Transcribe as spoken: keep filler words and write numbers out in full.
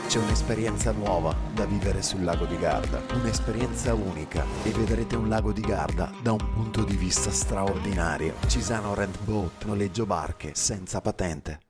C'è un'esperienza nuova da vivere sul lago di Garda, un'esperienza unica e vedrete un lago di Garda da un punto di vista straordinario. Cisano Rent Boat, noleggio barche senza patente.